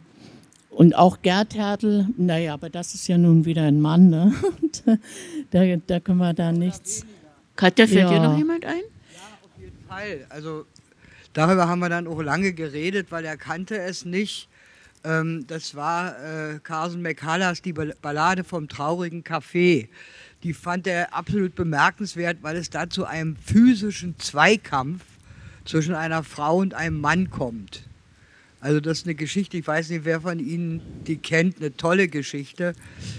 auch Gerd Hertel, naja, aber das ist ja nun wieder ein Mann, ne? Da können wir da nichts. Katja, fällt dir noch jemand ein? Ja, auf jeden Fall. Also darüber haben wir dann auch lange geredet, weil er kannte es nicht. Das war Carson McCullers, die Ballade vom traurigen Café. Die fand er absolut bemerkenswert, weil es da zu einem physischen Zweikampf zwischen einer Frau und einem Mann kommt. Also das ist eine Geschichte, ich weiß nicht, wer von Ihnen die kennt, eine tolle Geschichte.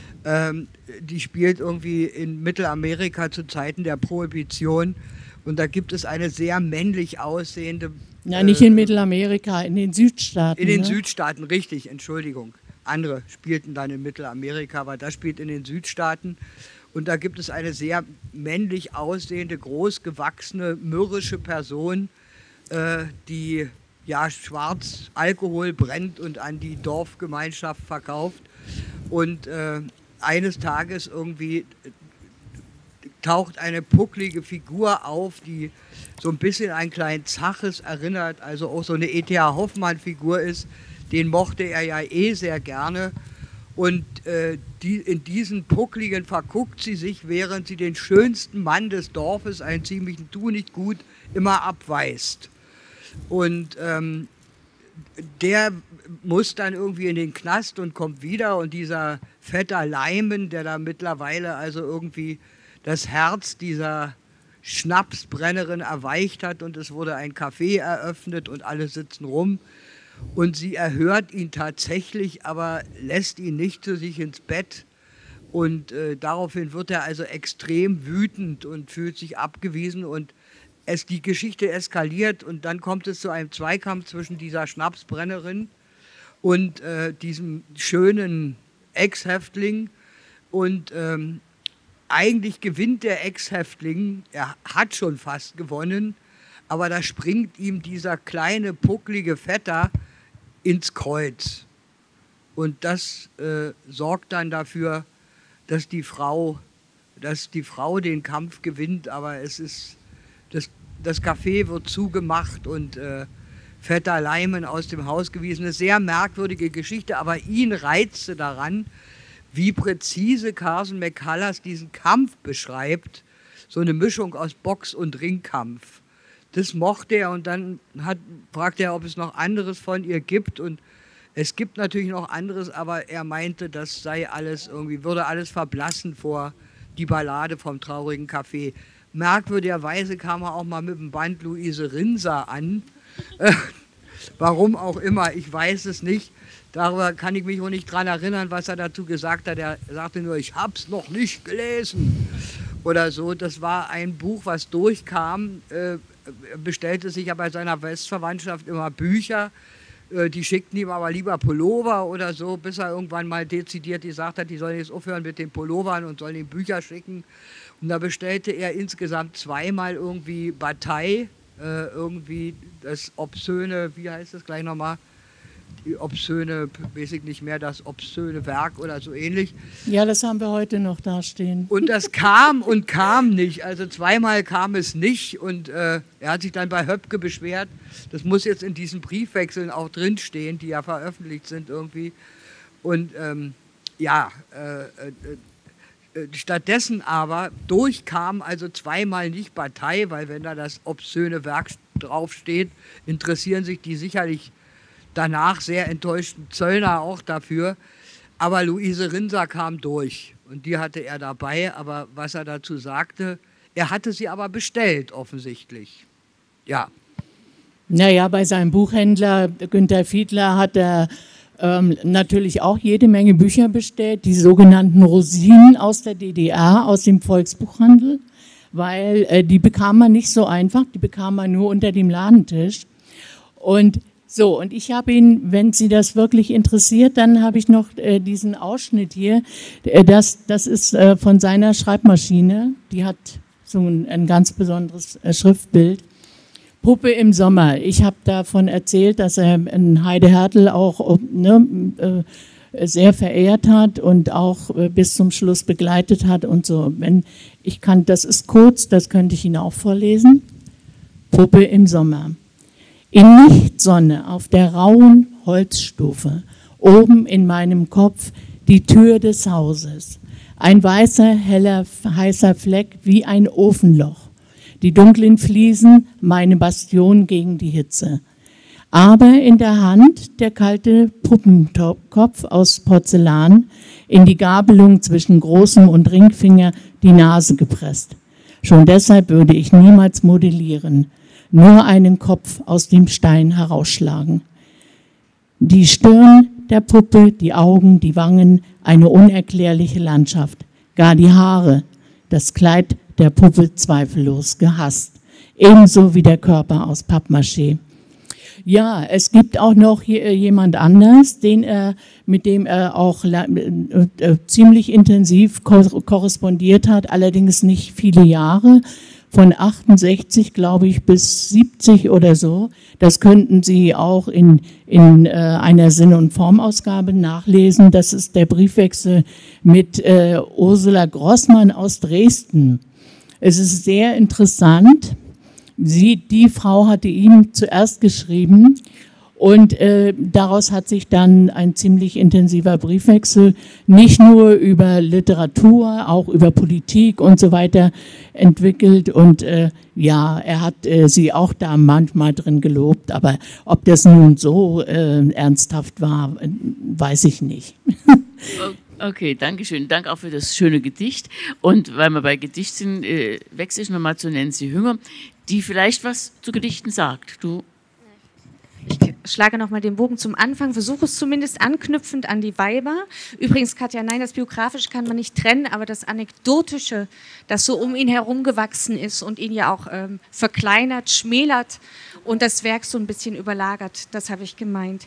Die spielt irgendwie in Mittelamerika zu Zeiten der Prohibition, und da gibt es eine sehr männlich aussehende... Nein, nicht in Mittelamerika, in den Südstaaten. In den Südstaaten, richtig, Entschuldigung. Andere spielten dann in Mittelamerika, aber das spielt in den Südstaaten. Und da gibt es eine sehr männlich aussehende, großgewachsene, mürrische Person, die ja schwarz Alkohol brennt und an die Dorfgemeinschaft verkauft. Und eines Tages irgendwie taucht eine pucklige Figur auf, die so ein bisschen an kleinen Zaches erinnert, also auch so eine E.T.A. Hoffmann-Figur ist. Den mochte er ja sehr gerne. Und in diesen Puckligen verguckt sie sich, während sie den schönsten Mann des Dorfes, einen ziemlichen Tu-nicht-gut, immer abweist. Und der muss dann irgendwie in den Knast und kommt wieder. Und dieser Vetter Leimen, der da mittlerweile also irgendwie das Herz dieser Schnapsbrennerin erweicht hat, und es wurde ein Café eröffnet und alle sitzen rum. Und sie erhört ihn tatsächlich, aber lässt ihn nicht zu sich ins Bett. Und daraufhin wird er also extrem wütend und fühlt sich abgewiesen. Und die Geschichte eskaliert, und dann kommt es zu einem Zweikampf zwischen dieser Schnapsbrennerin und diesem schönen Ex-Häftling. Und eigentlich gewinnt der Ex-Häftling, er hat schon fast gewonnen, aber da springt ihm dieser kleine, pucklige Vetter ins Kreuz. Und das sorgt dann dafür, dass die Frau den Kampf gewinnt, aber das Café wird zugemacht und Vetter Leimen aus dem Haus gewiesen. Eine sehr merkwürdige Geschichte, aber ihn reizte daran, wie präzise Carson McCullers diesen Kampf beschreibt. So eine Mischung aus Box- und Ringkampf. Das mochte er, und dann fragte er, ob es noch anderes von ihr gibt. Und es gibt natürlich noch anderes, aber er meinte, das sei alles irgendwie, würde alles verblassen vor die Ballade vom traurigen Café. Merkwürdigerweise kam er auch mal mit dem Band Luise Rinser an. Warum auch immer, ich weiß es nicht. Darüber kann ich mich auch nicht dran erinnern, was er dazu gesagt hat. Er sagte nur, ich hab's noch nicht gelesen. oder so. Das war ein Buch, was durchkam, bestellte sich ja bei seiner Westverwandtschaft immer Bücher, die schickten ihm aber lieber Pullover oder so, bis er irgendwann mal dezidiert gesagt hat, die sollen jetzt aufhören mit den Pullovern und sollen ihm Bücher schicken. Und da bestellte er insgesamt zweimal irgendwie Bataille, irgendwie das obszöne, wie heißt das gleich nochmal? Die obszöne, weiß ich nicht mehr, das obszöne Werk oder so ähnlich. Ja, das haben wir heute noch dastehen. Und das kam und kam nicht, also zweimal kam es nicht und er hat sich dann bei Höpke beschwert, das muss jetzt in diesen Briefwechseln auch drinstehen, die ja veröffentlicht sind irgendwie. Und stattdessen aber durchkam also zweimal nicht Bataille, weil wenn da das obszöne Werk draufsteht, interessieren sich die sicherlich danach sehr enttäuschten Zöllner auch dafür. Aber Luise Rinser kam durch und die hatte er dabei. Aber was er dazu sagte, er hatte sie aber bestellt offensichtlich. Ja. Naja, bei seinem Buchhändler Günter Fiedler hat er natürlich auch jede Menge Bücher bestellt, die sogenannten Rosinen aus der DDR, aus dem Volksbuchhandel, weil die bekam man nicht so einfach, die bekam man nur unter dem Ladentisch. Und ich habe ihn, wenn Sie das wirklich interessiert, dann habe ich noch diesen Ausschnitt hier. Das ist von seiner Schreibmaschine. Die hat so ein ganz besonderes Schriftbild. Puppe im Sommer. Ich habe davon erzählt, dass er Heide Hertel auch sehr verehrt hat und auch bis zum Schluss begleitet hat und so. Das ist kurz, das könnte ich Ihnen auch vorlesen. Puppe im Sommer. In Nichtsonne auf der rauen Holzstufe, oben in meinem Kopf die Tür des Hauses. Ein weißer, heller, heißer Fleck wie ein Ofenloch. Die dunklen Fliesen, meine Bastion gegen die Hitze. Aber in der Hand der kalte Puppenkopf aus Porzellan, in die Gabelung zwischen großem und Ringfinger die Nase gepresst. Schon deshalb würde ich niemals modellieren. Nur einen Kopf aus dem Stein herausschlagen. Die Stirn der Puppe, die Augen, die Wangen, eine unerklärliche Landschaft. Gar die Haare, das Kleid der Puppe zweifellos gehasst. Ebenso wie der Körper aus Pappmaché. Ja, es gibt auch noch jemand anders, mit dem er auch ziemlich intensiv korrespondiert hat, allerdings nicht viele Jahre. Von 68, glaube ich, bis 70 oder so. Das könnten Sie auch in einer Sinn- und Formausgabe nachlesen. Das ist der Briefwechsel mit Ursula Grossmann aus Dresden. Es ist sehr interessant. Die Frau hatte ihm zuerst geschrieben und daraus hat sich dann ein ziemlich intensiver Briefwechsel, nicht nur über Literatur, auch über Politik und so weiter entwickelt. Und er hat sie auch da manchmal drin gelobt, aber ob das nun so ernsthaft war, weiß ich nicht. Okay, danke schön. Danke auch für das schöne Gedicht. Und weil wir bei Gedicht sind, wechsle ich nochmal zu Nancy Hünger, die vielleicht was zu Gedichten sagt. Ich schlage nochmal den Bogen zum Anfang, versuche es zumindest anknüpfend an die Weiber. Übrigens, Katja, nein, das Biografische kann man nicht trennen, aber das Anekdotische, das so um ihn herum gewachsen ist und ihn ja auch verkleinert, schmälert und das Werk so ein bisschen überlagert, das habe ich gemeint.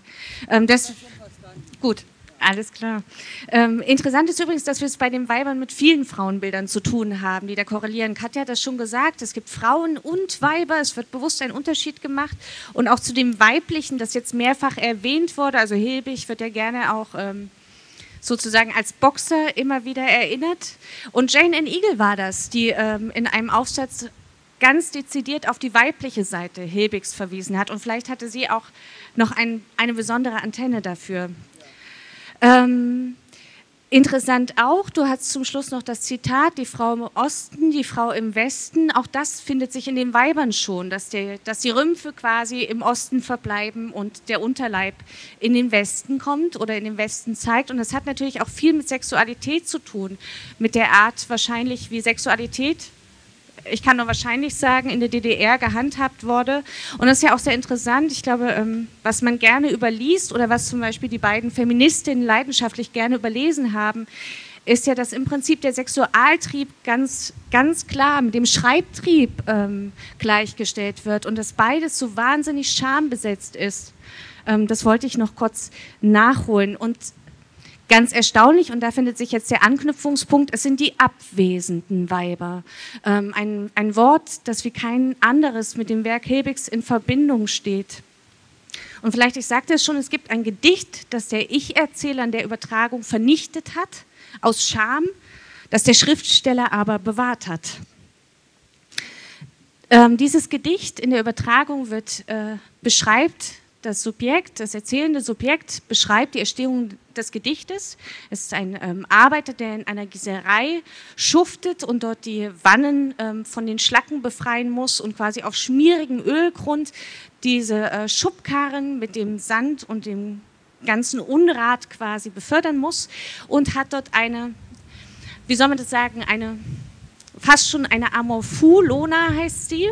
Gut. Alles klar. Interessant ist übrigens, dass wir es bei den Weibern mit vielen Frauenbildern zu tun haben, die da korrelieren. Katja hat das schon gesagt, es gibt Frauen und Weiber, es wird bewusst ein Unterschied gemacht. Und auch zu dem Weiblichen, das jetzt mehrfach erwähnt wurde, also Hilbig wird ja gerne auch sozusagen als Boxer immer wieder erinnert. Und Jane N. Eagle war das, die in einem Aufsatz ganz dezidiert auf die weibliche Seite Hilbigs verwiesen hat. Und vielleicht hatte sie auch noch eine besondere Antenne dafür. Interessant auch, du hast zum Schluss noch das Zitat, die Frau im Osten, die Frau im Westen, auch das findet sich in den Weibern schon, dass die Rümpfe quasi im Osten verbleiben und der Unterleib in den Westen kommt oder in den Westen zeigt. Und das hat natürlich auch viel mit Sexualität zu tun, mit der Art wahrscheinlich, wie Sexualität, ich kann nur wahrscheinlich sagen, in der DDR gehandhabt wurde. Und das ist ja auch sehr interessant. Ich glaube, was man gerne überliest oder was zum Beispiel die beiden Feministinnen leidenschaftlich gerne überlesen haben, ist ja, dass im Prinzip der Sexualtrieb ganz klar mit dem Schreibtrieb gleichgestellt wird und dass beides so wahnsinnig schambesetzt ist. Das wollte ich noch kurz nachholen. Und ganz erstaunlich, und da findet sich jetzt der Anknüpfungspunkt, es sind die abwesenden Weiber. Ein Wort, das wie kein anderes mit dem Werk Hilbigs in Verbindung steht. Und vielleicht, ich sagte es schon, es gibt ein Gedicht, das der Ich-Erzähler in der Übertragung vernichtet hat, aus Scham, das der Schriftsteller aber bewahrt hat. Dieses Gedicht in der Übertragung beschreibt das Subjekt, das erzählende Subjekt beschreibt die Entstehung des Gedichtes. Es ist ein Arbeiter, der in einer Gießerei schuftet und dort die Wannen von den Schlacken befreien muss und quasi auf schmierigem Ölgrund diese Schubkarren mit dem Sand und dem ganzen Unrat quasi befördern muss und hat dort eine, wie soll man das sagen, fast schon eine Amour fou, Lona heißt sie,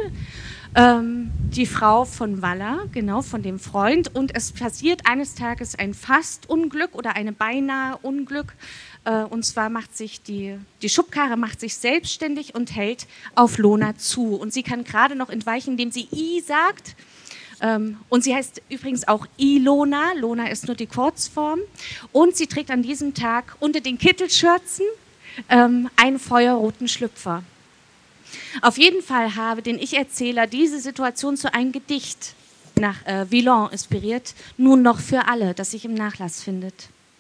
die Frau von Waller, genau, von dem Freund. Und es passiert eines Tages ein Fastunglück oder eine beinahe Unglück. Und zwar macht sich die Schubkarre macht sich selbstständig und hält auf Lona zu. Und sie kann gerade noch entweichen, indem sie I sagt. Und sie heißt übrigens auch Ilona. Lona ist nur die Kurzform. Und sie trägt an diesem Tag unter den Kittelschürzen einen feuerroten Schlüpfer. Auf jeden Fall habe den Ich-Erzähler diese Situation zu einem Gedicht nach Villon inspiriert, nun noch für alle, das sich im Nachlass findet.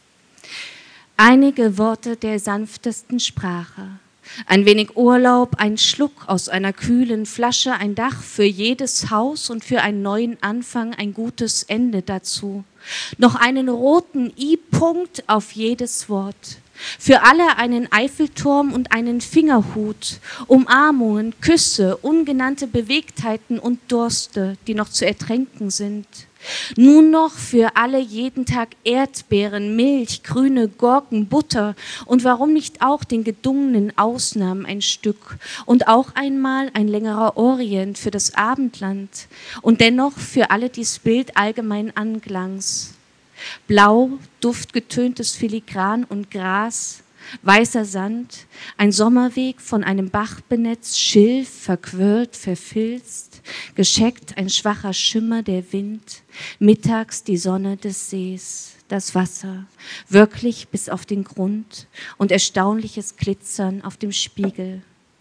Einige Worte der sanftesten Sprache, ein wenig Urlaub, ein Schluck aus einer kühlen Flasche, ein Dach für jedes Haus und für einen neuen Anfang ein gutes Ende dazu. Noch einen roten I-Punkt auf jedes Wort. Für alle einen Eiffelturm und einen Fingerhut, Umarmungen, Küsse, ungenannte Bewegtheiten und Durste, die noch zu ertränken sind. Nun noch für alle jeden Tag Erdbeeren, Milch, grüne Gurken, Butter und warum nicht auch den gedungenen Ausnahmen ein Stück und auch einmal ein längerer Orient für das Abendland und dennoch für alle dies Bild allgemein Anklangs. Blau, duftgetöntes Filigran und Gras, weißer Sand, ein Sommerweg von einem Bach benetzt, Schilf, verquirlt, verfilzt, gescheckt ein schwacher Schimmer der Wind, mittags die Sonne des Sees, das Wasser, wirklich bis auf den Grund und erstaunliches Glitzern auf dem Spiegel.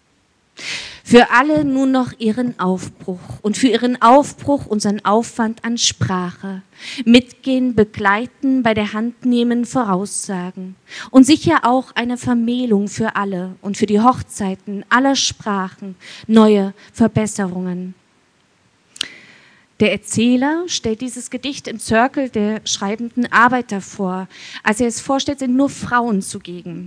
Für alle nun noch ihren Aufbruch und für ihren Aufbruch unseren Aufwand an Sprache. Mitgehen, begleiten, bei der Hand nehmen, voraussagen. Und sicher auch eine Vermählung für alle und für die Hochzeiten aller Sprachen, neue Verbesserungen. Der Erzähler stellt dieses Gedicht im Zirkel der schreibenden Arbeiter vor. Als er es vorstellt, sind nur Frauen zugegen.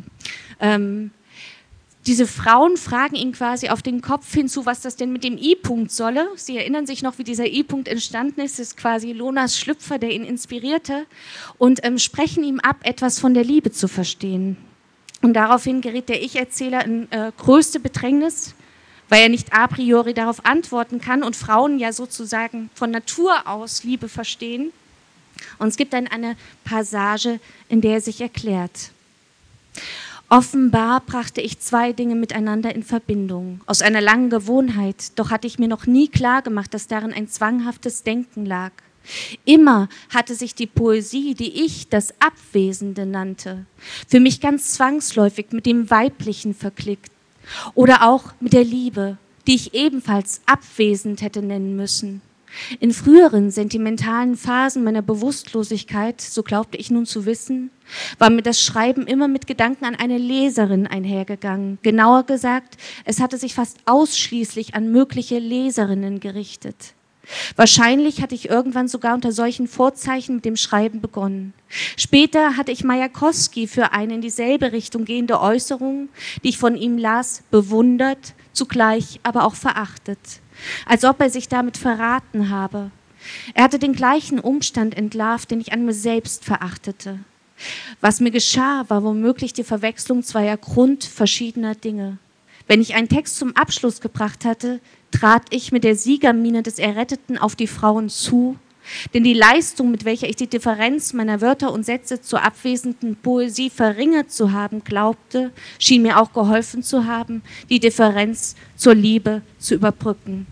Diese Frauen fragen ihn quasi auf den Kopf hinzu, was das denn mit dem I-Punkt solle. Sie erinnern sich noch, wie dieser I-Punkt entstanden ist. Das ist quasi Lonas Schlüpfer, der ihn inspirierte. Und sprechen ihm ab, etwas von der Liebe zu verstehen. Und daraufhin gerät der Ich-Erzähler in größte Bedrängnis, weil er nicht a priori darauf antworten kann und Frauen ja sozusagen von Natur aus Liebe verstehen. Und es gibt dann eine Passage, in der er sich erklärt. Offenbar brachte ich zwei Dinge miteinander in Verbindung, aus einer langen Gewohnheit, doch hatte ich mir noch nie klar gemacht, dass darin ein zwanghaftes Denken lag. Immer hatte sich die Poesie, die ich das Abwesende nannte, für mich ganz zwangsläufig mit dem Weiblichen verklickt oder auch mit der Liebe, die ich ebenfalls abwesend hätte nennen müssen. In früheren sentimentalen Phasen meiner Bewusstlosigkeit, so glaubte ich nun zu wissen, war mir das Schreiben immer mit Gedanken an eine Leserin einhergegangen. Genauer gesagt, es hatte sich fast ausschließlich an mögliche Leserinnen gerichtet. Wahrscheinlich hatte ich irgendwann sogar unter solchen Vorzeichen mit dem Schreiben begonnen. Später hatte ich Majakowski für eine in dieselbe Richtung gehende Äußerung, die ich von ihm las, bewundert, zugleich aber auch verachtet. Als ob er sich damit verraten habe. Er hatte den gleichen Umstand entlarvt, den ich an mir selbst verachtete. Was mir geschah, war womöglich die Verwechslung zweier grundverschiedener Dinge. Wenn ich einen Text zum Abschluss gebracht hatte, trat ich mit der Siegermiene des Erretteten auf die Frauen zu, Denn die Leistung, mit welcher ich die Differenz meiner Wörter und Sätze zur abwesenden Poesie verringert zu haben glaubte, schien mir auch geholfen zu haben, die Differenz zur Liebe zu überbrücken.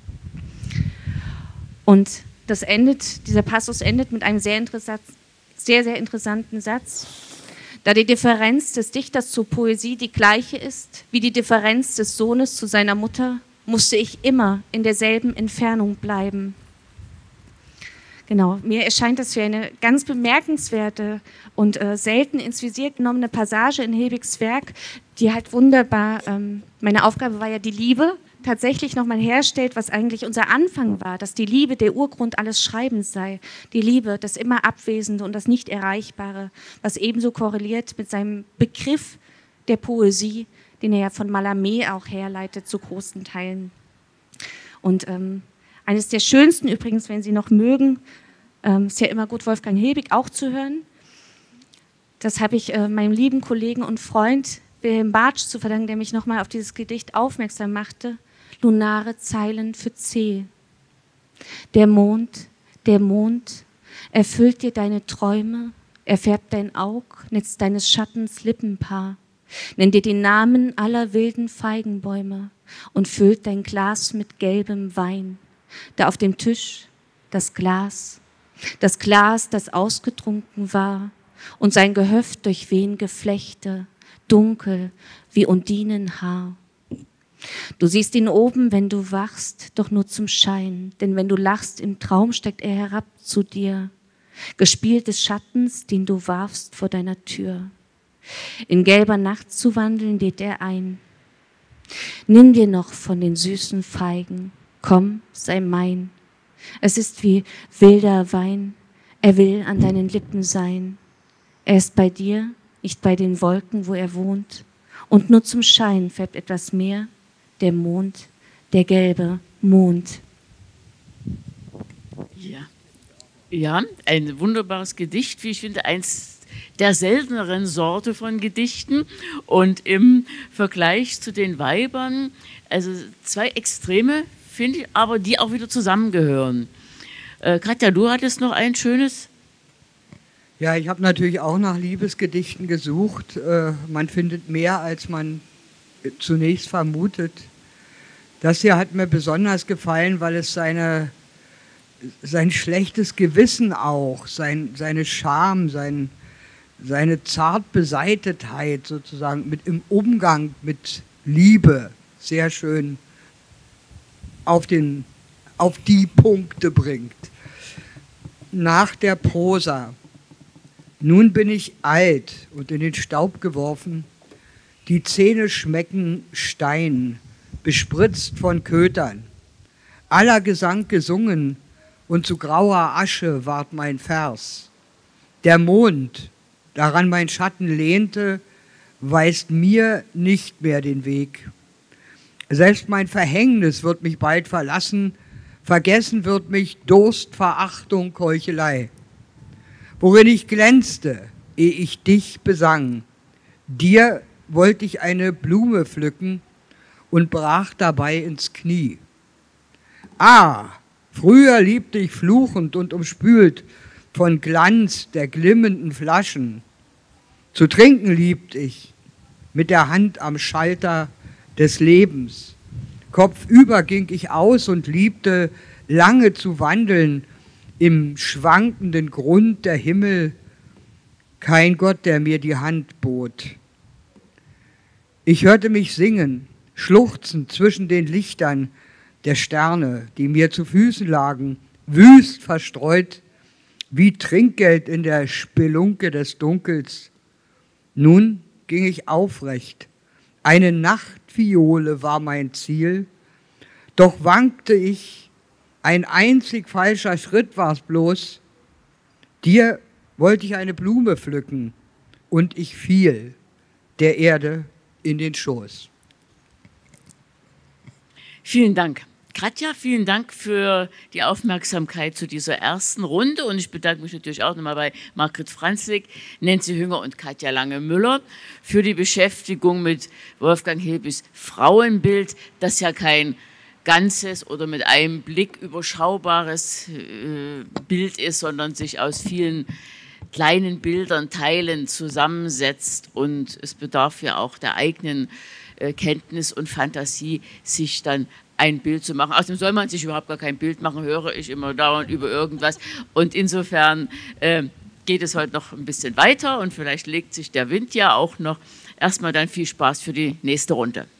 Und dieser Passus endet mit einem sehr interessanten Satz. Da die Differenz des Dichters zur Poesie die gleiche ist wie die Differenz des Sohnes zu seiner Mutter, musste ich immer in derselben Entfernung bleiben. Genau, mir erscheint das für eine ganz bemerkenswerte und selten ins Visier genommene Passage in Hilbigs Werk, die halt wunderbar, meine Aufgabe war ja die Liebe, tatsächlich nochmal herstellt, was eigentlich unser Anfang war, dass die Liebe der Urgrund alles Schreibens sei. Die Liebe, das immer Abwesende und das Nicht-Erreichbare, was ebenso korreliert mit seinem Begriff der Poesie, den er ja von Mallarmé auch herleitet, zu großen Teilen. Und eines der schönsten übrigens, wenn Sie noch mögen, ist ja immer gut, Wolfgang Hilbig auch zu hören. Das habe ich meinem lieben Kollegen und Freund Wilhelm Bartsch zu verdanken, der mich nochmal auf dieses Gedicht aufmerksam machte. Lunare Zeilen für C. Der Mond, erfüllt dir deine Träume, erfärbt dein Aug, netzt deines Schattens Lippenpaar, nennt dir die Namen aller wilden Feigenbäume und füllt dein Glas mit gelbem Wein. Da auf dem Tisch das Glas, das ausgetrunken war und sein Gehöft durch Wehengeflechte, dunkel wie Undinenhaar. Du siehst ihn oben, wenn du wachst, doch nur zum Schein, denn wenn du lachst, im Traum steigt er herab zu dir, gespielt des Schattens, den du warfst vor deiner Tür. In gelber Nacht zu wandeln lädt er ein. Nimm dir noch von den süßen Feigen, komm, sei mein. Es ist wie wilder Wein, er will an deinen Lippen sein. Er ist bei dir, nicht bei den Wolken, wo er wohnt. Und nur zum Schein färbt etwas mehr der Mond, der gelbe Mond. Ja, ein wunderbares Gedicht, wie ich finde, eins der selteneren Sorte von Gedichten. Und im Vergleich zu den Weibern, also zwei Extreme, finde ich, aber die auch wieder zusammengehören. Katja, du hattest noch ein schönes? Ja, ich habe natürlich auch nach Liebesgedichten gesucht. Man findet mehr, als man zunächst vermutet. Das hier hat mir besonders gefallen, weil es sein schlechtes Gewissen auch, seine Scham, seine Zartbeseitetheit sozusagen im Umgang mit Liebe sehr schön auf die Punkte bringt. Nach der Prosa. Nun bin ich alt und in den Staub geworfen, die Zähne schmecken Stein, bespritzt von Kötern. Aller Gesang gesungen und zu grauer Asche ward mein Vers. Der Mond, daran mein Schatten lehnte, weist mir nicht mehr den Weg. Selbst mein Verhängnis wird mich bald verlassen, vergessen wird mich Durst, Verachtung, Keuchelei. Worin ich glänzte, ehe ich dich besang, dir wollte ich eine Blume pflücken und brach dabei ins Knie. Ah, früher liebte ich fluchend und umspült von Glanz der glimmenden Flaschen. Zu trinken liebte ich mit der Hand am Schalter des Lebens. Kopfüber ging ich aus und liebte lange zu wandeln im schwankenden Grund der Himmel, kein Gott, der mir die Hand bot. Ich hörte mich singen, schluchzend zwischen den Lichtern der Sterne, die mir zu Füßen lagen, wüst verstreut, wie Trinkgeld in der Spelunke des Dunkels. Nun ging ich aufrecht, eine Nachtviole war mein Ziel, doch wankte ich, ein einzig falscher Schritt war's bloß, dir wollte ich eine Blume pflücken und ich fiel der Erde in den Schoß. Vielen Dank. Katja, vielen Dank für die Aufmerksamkeit zu dieser ersten Runde und ich bedanke mich natürlich auch nochmal bei Margret Franzlik, Nancy Hünger und Katja Lange-Müller für die Beschäftigung mit Wolfgang Hilbigs Frauenbild, das ja kein ganzes oder mit einem Blick überschaubares Bild ist, sondern sich aus vielen kleinen Bildern, Teilen zusammensetzt, und es bedarf ja auch der eigenen Kenntnis und Fantasie, sich dann ein Bild zu machen. Außerdem soll man sich überhaupt gar kein Bild machen, höre ich immer dauernd über irgendwas, und insofern geht es heute noch ein bisschen weiter und vielleicht legt sich der Wind ja auch noch. Erstmal dann viel Spaß für die nächste Runde.